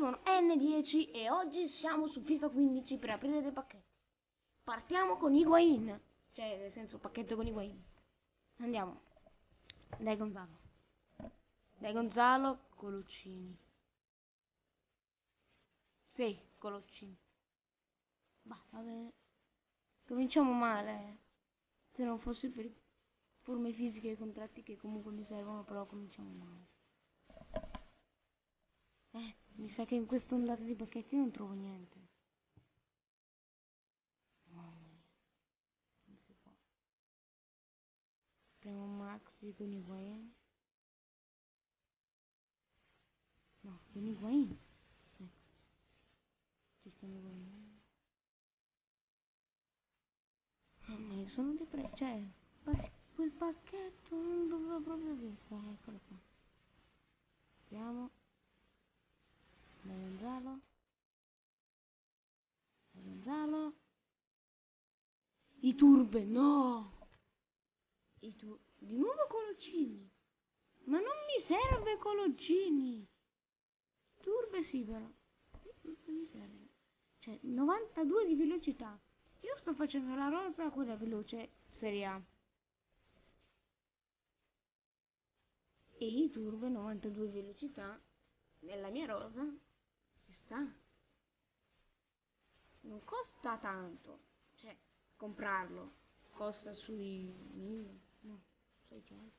sono N10 e oggi siamo su FIFA 15 per aprire dei pacchetti. Partiamo con Higuain, cioè nel senso pacchetto con Higuain. Andiamo. Dai Gonzalo. Dai Gonzalo, Coloccini. Sì, Coloccini. Bah, vabbè. Cominciamo male. Se non fosse per forme fisiche e contratti che comunque mi servono, però cominciamo male. Mi sa che in questa ondata di pacchetti non trovo niente. Mamma mia, non si può. Premo Maxi con Higuain. No, con Higuain. Ecco, cercando Higuain. Mamma mia, sono depresso. Cioè, quel pacchetto non doveva proprio avere. Eccolo qua. Vediamo. Da Gonzalo. Da Gonzalo. I turbe, no! Di nuovo Coloccini. Ma non mi serve Coloccini. Turbe sì però. Non mi serve. Cioè, 92 di velocità. Io sto facendo la rosa, quella veloce, Serie A. E i turbo 92 velocità nella mia rosa ci sta. Non costa tanto. Cioè, comprarlo. Costa sui 1000, no, 600.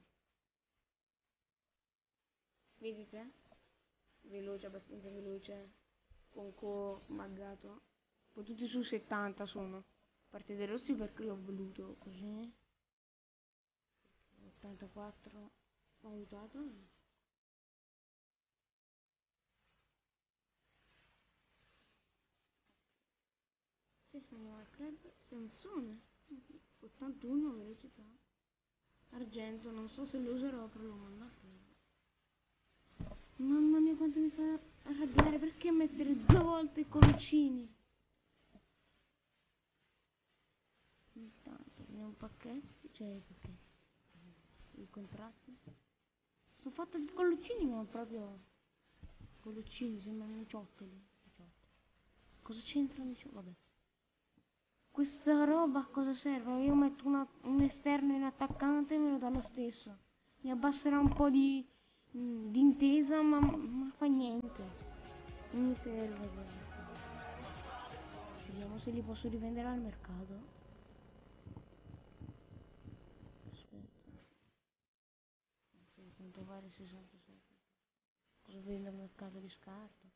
Vedete? Veloce, abbastanza veloce. Con co-maggato. Poi tutti su 70 sono. A parte dei rossi perché l'ho voluto così. 84 valutato. Sì, siamo al club Sansone. 81 velocità. Argento, non so se lo userò, però lo mando al club. Mamma mia quanto mi fa arrabbiare, perché mettere due volte i coloccini? Intanto prendiamo pacchetti, cioè i pacchetti, i contratti. Sto fatto di coloccini ma proprio coloccini, sembrano i ciottoli. Cosa c'entrano i ciottoli? Vabbè. Questa roba a cosa serve? Io metto un esterno in attaccante e me lo dà lo stesso. Mi abbasserà un po' di intesa ma fa niente. Non mi serve. Vediamo se li posso rivendere al mercato. Aspetta. Quanto vale 67? Cosa vendo al mercato di scarto?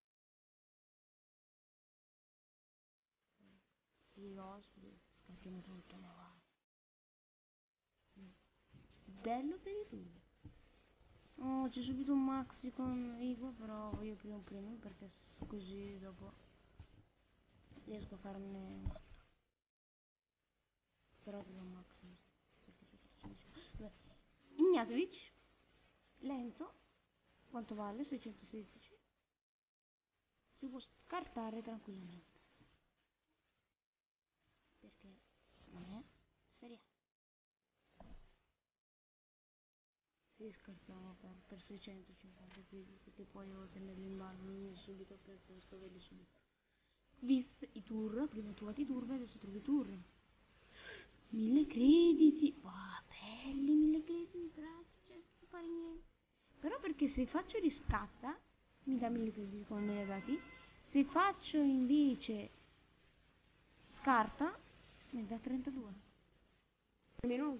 Gli ospiti, scattiamo tutto, ma va. Bello per i tubi. Oh, c'è subito un maxi con Igo, però voglio prima un premio perché così dopo riesco a farne un altro. Però prima un maxi. Beh, Ignatovic, lento, quanto vale? 616. Si può scartare tranquillamente. Perché non è seria. Si scartiamo per 650 crediti che poi devo tenerli in mano subito per scoverli subito. Visto i tour, prima ho trovato i tour e adesso trovo i tour. 1000 crediti, wow, belli 1000 crediti, grazie, senza fare niente. Però perché se faccio riscatta, mi dà 1000 crediti come me li ha dati. Se faccio invece scarta, mi dà 32. Almeno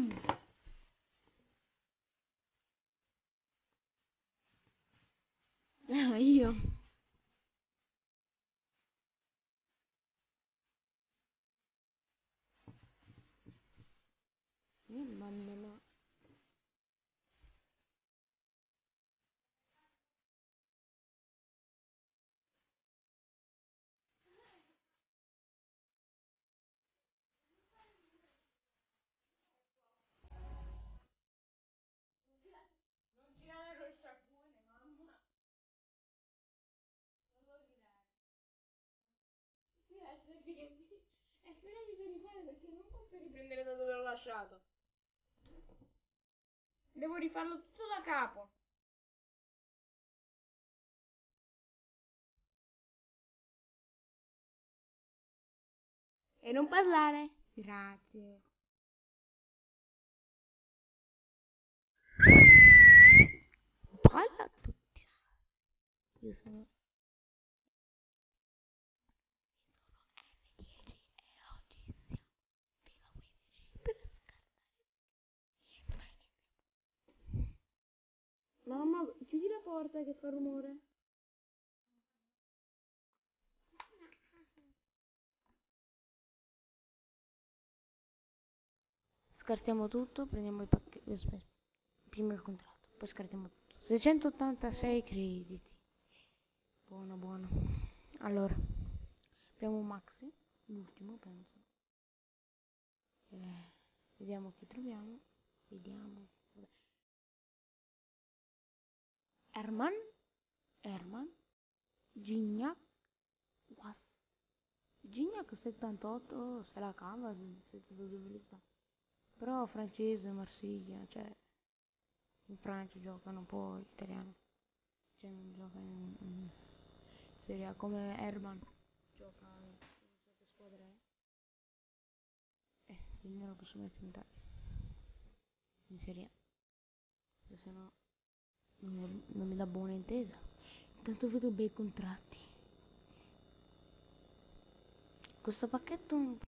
io. Mamma mia. Non tirare lo sciacquone, mamma. Non lo tirare. Sì, aspetti che e spero mi devi fare perché non posso riprendere da dove l'ho lasciato. Devo rifarlo tutto da capo. E non parlare. Grazie. Parla a tutti. Io sono... Mamma, chiudi la porta che fa rumore. Scartiamo tutto, prendiamo i pacchetti. Aspetta, prima il contratto, poi scartiamo tutto. 686 crediti. Buono, buono. Allora, abbiamo un maxi, l'ultimo penso. Vediamo chi troviamo. Vediamo. Herman, Herman, Gignac, Was. Gignac 78, se la cava, 72 velocità. Però francese, Marsiglia, cioè in Francia giocano un po' italiano. Cioè non gioca in Serie A come Herman. Gioca in non so che squadra è. Quindi non lo posso mettere in Serie A. Se no non mi dà buona intesa. Intanto vedo bei contratti. Questo pacchetto